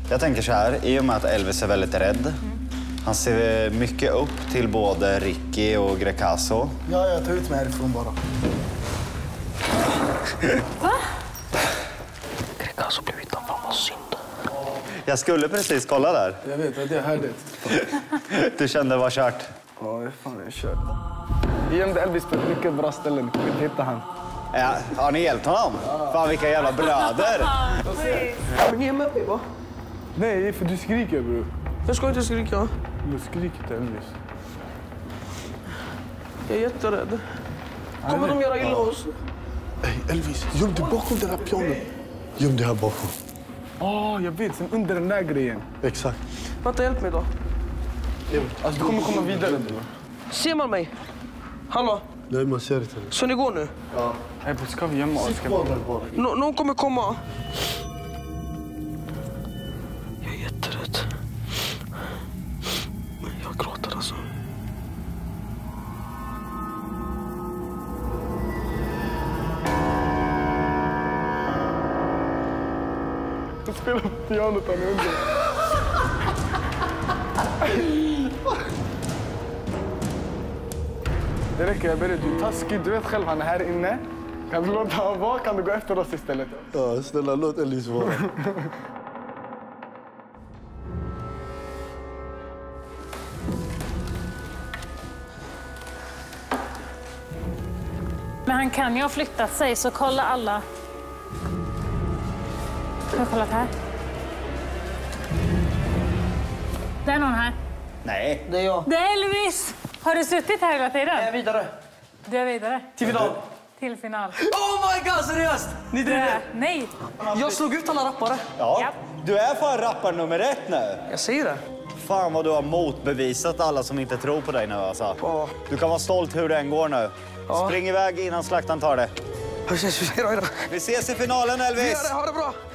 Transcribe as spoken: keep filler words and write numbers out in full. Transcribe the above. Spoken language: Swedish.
Jag tänker så här, i och med att Elvis är väldigt rädd. Mm. Han ser mycket upp till både Ricky och Grecaso. Ja, jag tar ut mig härifrån bara. Va? Grecaso blev hittad, fan vad synd. Jag skulle precis kolla där. Jag vet, det är härligt. Du kände det var kört? Ja, fan jag är kört. Vi gömde Elvis på ett mycket bra ställe. Ni kommer inte hitta han. Ja, har ni hjälpt honom? Fan, vilka jävla bröder. Men ge mig va? Nej, för du skriker, bro. Jag ska inte skrika. Du skriker till Elvis. Jag är jätterädd. Kommer de göra illa oss? Hey, Elvis, göm dig bakom den här pianon. Göm dig här bakom. Ja, oh, jag vet. Sen under den där grejen. Exakt. Vänta, hjälp mig då. Alltså, du kommer komma vidare, bro. Ser man mig? Hallå? Nej, man ser inte. Så ni går nu? Ja. Hey, bro, ska vi gömma oss? Sitt kvar där bara. Nå någon kommer komma. Jag är jätterädd. Men jag gråter alltså. Jag spelar på pianot han under. Det räcker, jag ber dig. Du är taskig. Du vet själv, han är här inne. Kan du låta honom vara? Kan du gå efter oss istället? Ja, snälla, låt Elvis vara. Men han kan ju ha flyttat sig, så kolla alla. Har jag kollat här? Det är någon här. Nej. Det är jag. Det är Elvis! Har du suttit här hela tiden? Jag är vidare. Du är vidare. Till final. Till final. Oh my god, seriöst! Ni Du är... driver. Nej. Jag slog ut alla rappare. Ja, Ja. du är fan rappar nummer ett nu. Jag säger det. Fan vad du har motbevisat alla som inte tror på dig nu alltså. Ja. Du kan vara stolt hur det än går nu. Ja. Spring iväg innan slaktaren tar det. Vi ses, vi ses, Vi ses i finalen, Elvis! Vi gör det, ha det bra!